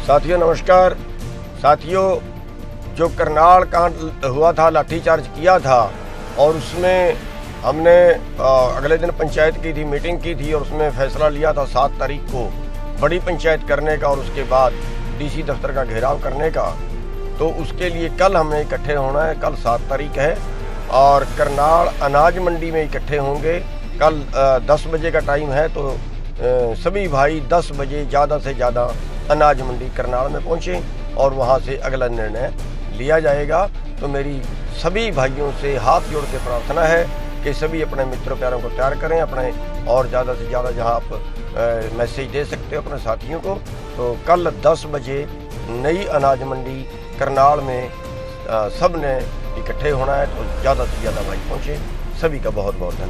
साथियों नमस्कार। साथियों, जो करनाल कांड हुआ था, लाठीचार्ज किया था, और उसमें हमने अगले दिन पंचायत की थी, मीटिंग की थी, और उसमें फैसला लिया था 7 तारीख को बड़ी पंचायत करने का और उसके बाद डीसी दफ्तर का घेराव करने का। तो उसके लिए कल हमें इकट्ठे होना है। कल 7 तारीख है और करनाल अनाज मंडी में इकट्ठे होंगे। कल 10 बजे का टाइम है, तो सभी भाई 10 बजे ज़्यादा से ज़्यादा अनाज मंडी करनाल में पहुँचें और वहाँ से अगला निर्णय लिया जाएगा। तो मेरी सभी भाइयों से हाथ जोड़ के प्रार्थना है कि सभी अपने मित्रों प्यारों को तैयार करें, अपने और ज़्यादा से ज़्यादा जहाँ आप मैसेज दे सकते हो अपने साथियों को। तो कल 10 बजे नई अनाज मंडी करनाल में सब ने इकट्ठे होना है, तो ज़्यादा से ज़्यादा भाई पहुँचें। सभी का बहुत बहुत धन्यवाद।